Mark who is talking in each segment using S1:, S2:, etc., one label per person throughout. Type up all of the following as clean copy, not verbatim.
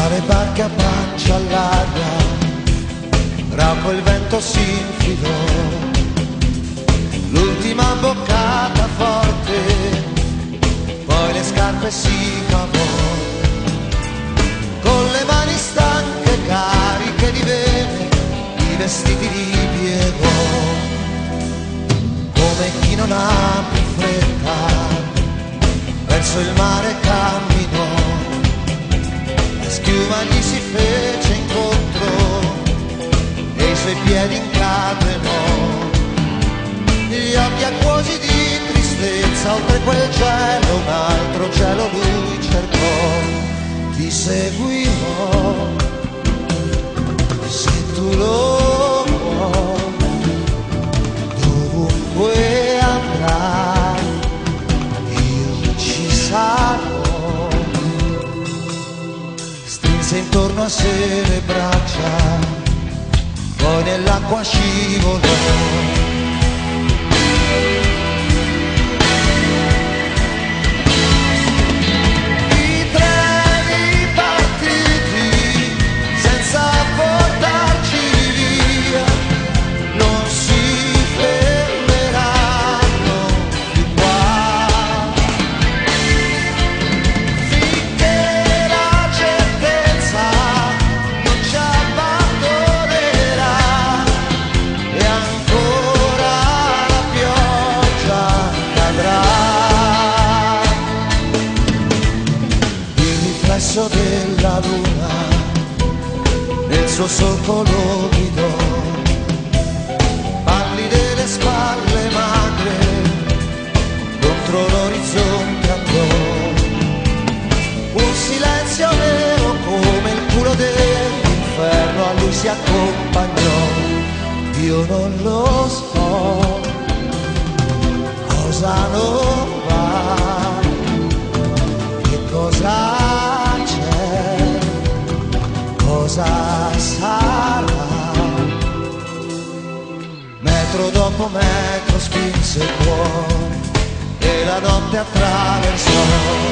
S1: le barche a pancia all'aria, rauco il vento si infilò, l'ultima boccata forte, poi le scarpe si cavò, con le mani stanche cariche di bene, i vestiti li piegò, come chi non ha più fretta, verso il mare camminò, la schiuma gli si fece incontro e i suoi piedi incatenò, gli occhi acquosi di tristezza, oltre quel cielo un altro cielo lui cercò, ti seguirò se tu lo vuoi, dovunque andrai io ci sarò. Strinse intorno a sé le braccia, poi nell'acqua scivolò. Della luna nel suo solco lo guidò, pallide le spalle magre contro l'orizzonte andò, un silenzio nero come il culo dell'inferno a lui si accompagnò. Io non lo so cosa non va, che cosa cosa sarà. Metro dopo metro spinse il cuore e la notte attraversò.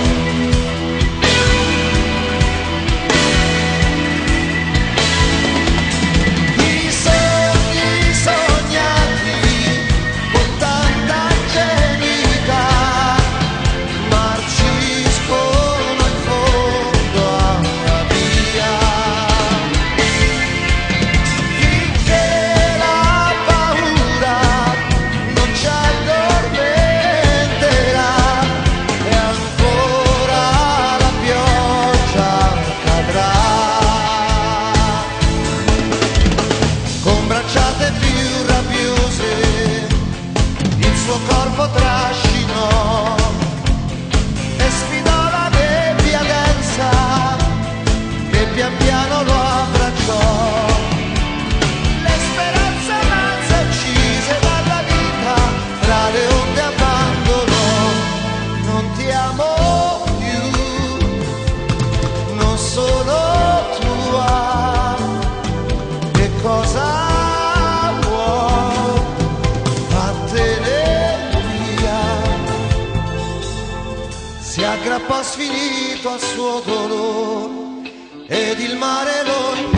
S1: Corpo trascinò e sfidò la nebbia densa che pian piano lo abbracciò, le speranze manze uccise dalla vita tra le onde abbandonò. Non ti amo più, non sono tua, che cosa si aggrappò sfinito al suo dolore ed il mare lo